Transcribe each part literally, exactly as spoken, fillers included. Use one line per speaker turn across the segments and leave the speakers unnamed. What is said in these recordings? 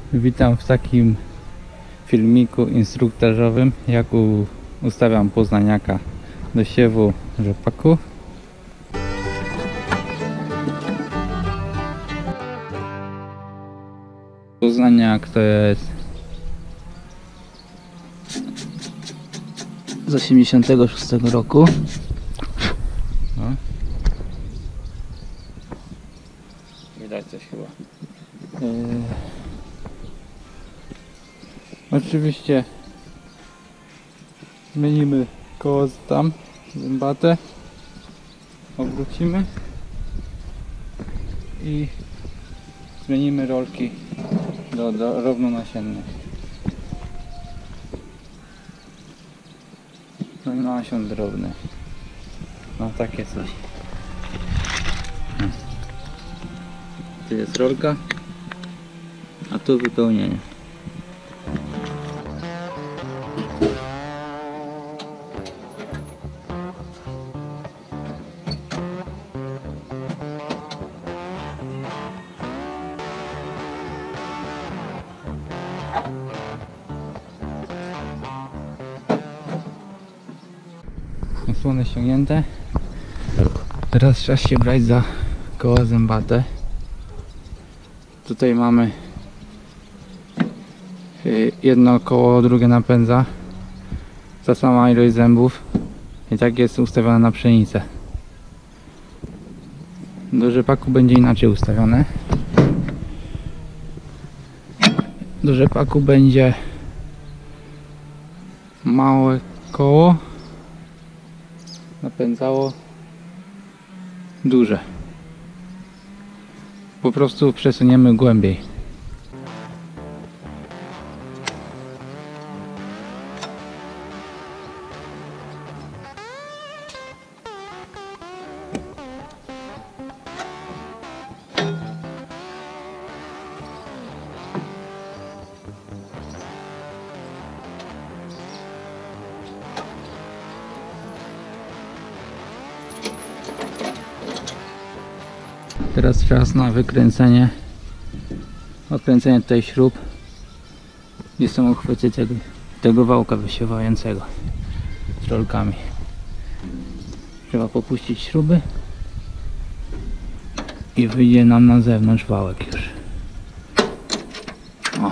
Witam w takim filmiku instruktażowym, jak u, ustawiam poznaniaka do siewu rzepaku. Poznaniak to jest z osiemdziesiątego szóstego roku. No. Widać coś chyba. Yy... Oczywiście zmienimy koło tam, zębate, obrócimy i zmienimy rolki do, do równonasiennych. No i nasion drobny. No takie coś. Tu jest rolka, a tu wypełnienie. Osłony ściągnięte. Teraz czas się brać za koła zębate. Tutaj mamy jedno koło, drugie napędza. Ta sama ilość zębów i tak jest ustawione na pszenicę. Do rzepaku będzie inaczej ustawione. Do rzepaku będzie małe koło napędzało duże. Po prostu przesuniemy głębiej. Teraz czas na wykręcenie, odkręcenie tutaj śrub, gdzie są uchwyty tego, tego wałka wysiewającego z rolkami. Trzeba popuścić śruby i wyjdzie nam na zewnątrz wałek już. O.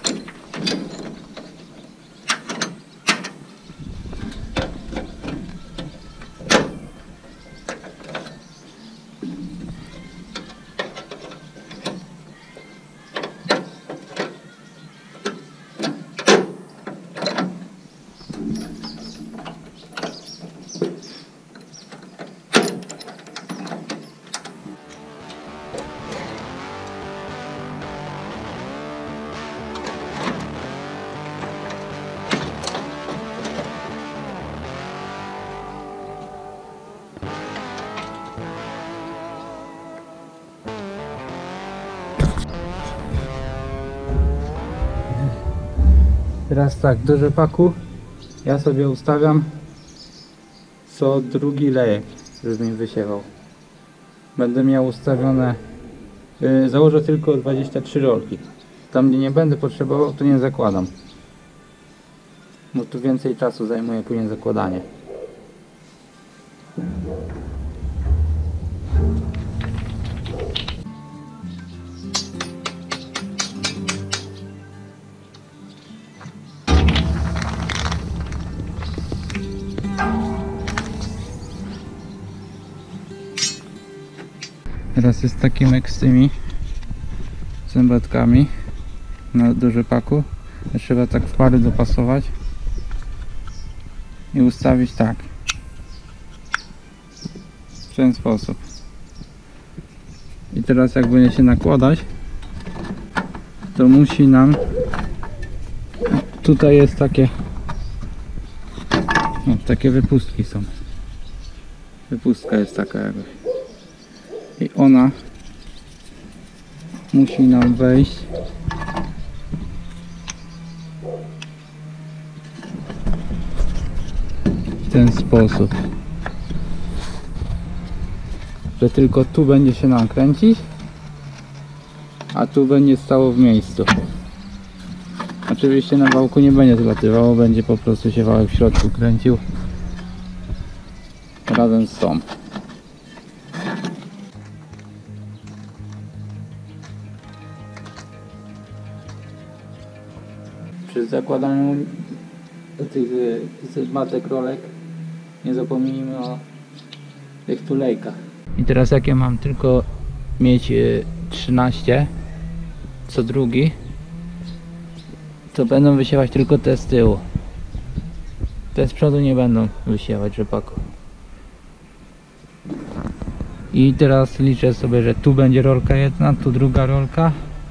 Teraz tak, do rzepaku ja sobie ustawiam co drugi lejek, żeby mi wysiewał. Będę miał ustawione, yy, założę tylko dwadzieścia trzy rolki. Tam gdzie nie będę potrzebował, to nie zakładam. Bo tu więcej czasu zajmuje później zakładanie. Teraz jest taki myk z tymi zębatkami na, do rzepaku. Trzeba tak w pary dopasować i ustawić tak, w ten sposób. I teraz jak będzie się nakładać, to musi nam, tutaj jest takie, no, takie wypustki są. Wypustka jest taka jakby. I ona musi nam wejść w ten sposób, że tylko tu będzie się nam kręcić, a tu będzie stało w miejscu. Oczywiście na wałku nie będzie zlatywało, będzie po prostu się wałek w środku kręcił razem z tą. Przy zakładaniu tych y, matek rolek nie zapomnijmy o tych tulejkach. I teraz jak ja mam tylko mieć y, trzynaście co drugi, to będą wysiewać tylko te z tyłu. Te z przodu nie będą wysiewać rzepaku. I teraz liczę sobie, że tu będzie rolka jedna, tu druga rolka,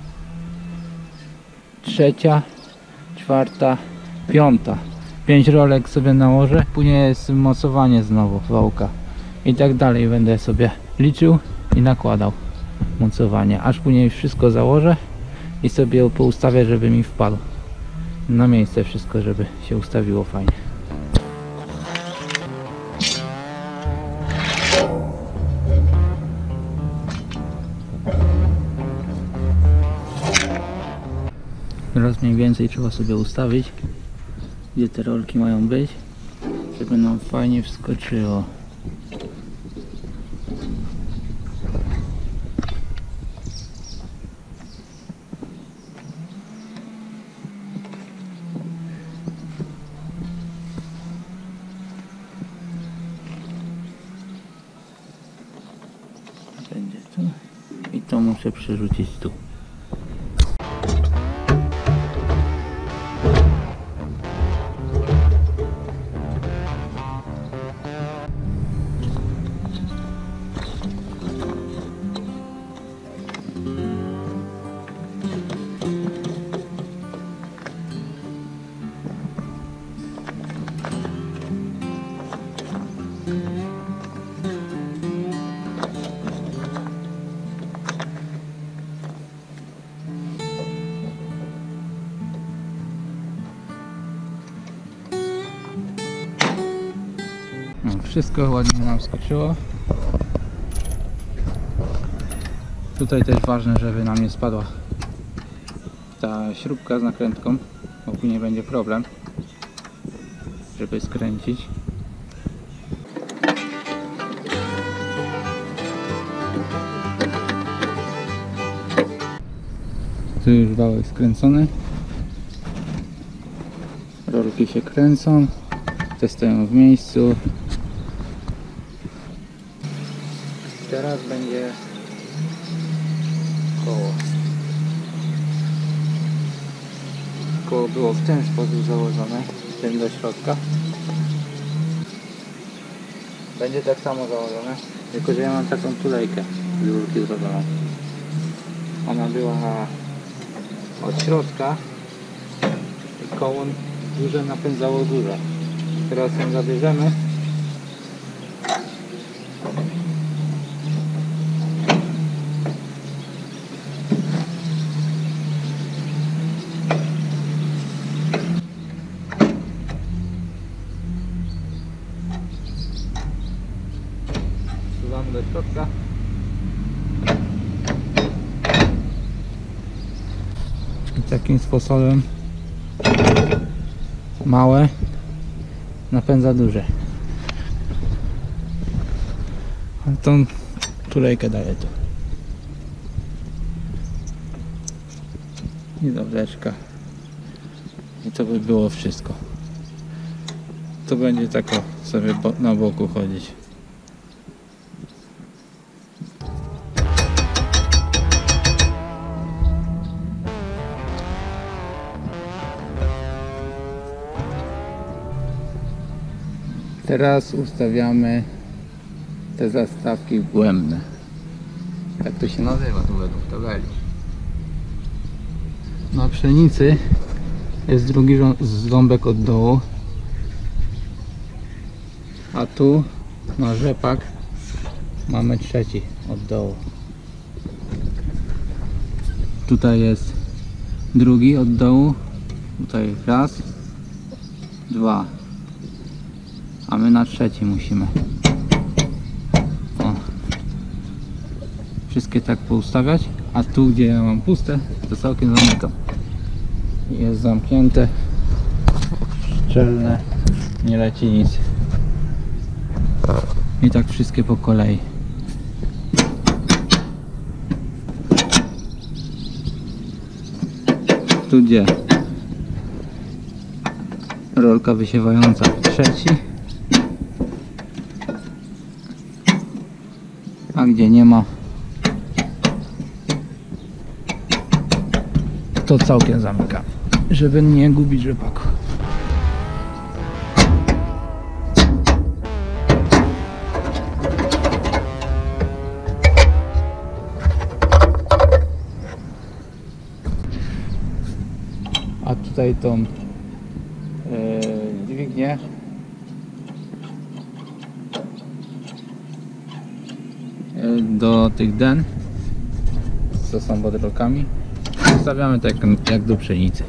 trzecia, czwarta, piąta. Pięć rolek sobie nałożę, później jest mocowanie znowu wałka. I tak dalej będę sobie liczył i nakładał mocowanie, aż później wszystko założę i sobie poustawię, żeby mi wpadł na miejsce wszystko, żeby się ustawiło fajnie. Teraz mniej więcej trzeba sobie ustawić, gdzie te rolki mają być, żeby nam fajnie wskoczyło. Będzie tu i to muszę przerzucić tu. Wszystko ładnie nam skoczyło. Tutaj też ważne, żeby nam nie spadła ta śrubka z nakrętką, bo później będzie problem, żeby skręcić. Tu już wałek skręcony. Rolki się kręcą, te stoją w miejscu. Teraz będzie koło. Koło było w ten sposób założone, tym do środka. Będzie tak samo założone, tylko że ja mam taką tulejkę z rurki zrobioną. Ona była od środka i koło duże napędzało duże. Teraz ją zabierzemy. Wsuwamy do środka. I takim sposobem małe napędza duże. A tą tulejkę daję tu. I dobreczka. I to by było wszystko. To będzie tak sobie na boku chodzić. Teraz ustawiamy te zastawki głębne. Tak to się nazywa tu według tabeli. Na pszenicy jest drugi ząbek od dołu, a tu na rzepak mamy trzeci od dołu. Tutaj jest drugi od dołu, tutaj raz, dwa. A my na trzeci musimy. O. Wszystkie tak poustawiać, a tu gdzie ja mam puste, to całkiem zamykam. Jest zamknięte, szczelne, nie leci nic. I tak wszystkie po kolei. Tu gdzie? Rolka wysiewająca trzeci. A gdzie nie ma, to całkiem zamykam, żeby nie gubić rzepaku. A tutaj tą yy, dźwignię yy, do tych den, co są pod rolkami, ustawiamy tak jak do pszenicy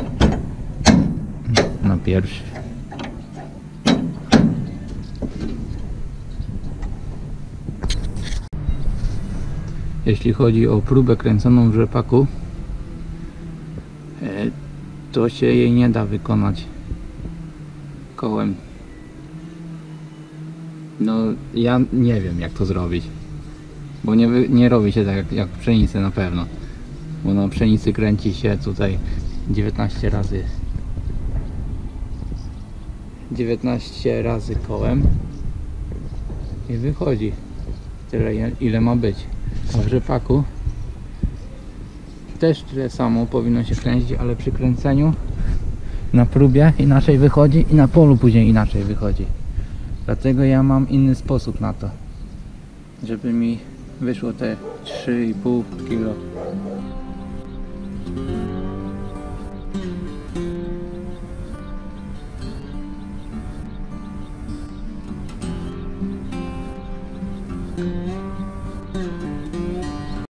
na pierwszy. Jeśli chodzi o próbę kręconą w rzepaku, to się jej nie da wykonać kołem. No ja nie wiem jak to zrobić, bo nie, nie robi się tak jak, jak w pszenicy na pewno, bo na pszenicy kręci się tutaj dziewiętnaście razy dziewiętnaście razy kołem i wychodzi tyle ile ma być, a w rzepaku też tyle samo powinno się kręcić, ale przy kręceniu na próbie inaczej wychodzi i na polu później inaczej wychodzi. Dlatego ja mam inny sposób na to, żeby mi wyszło te trzy i pół kilo.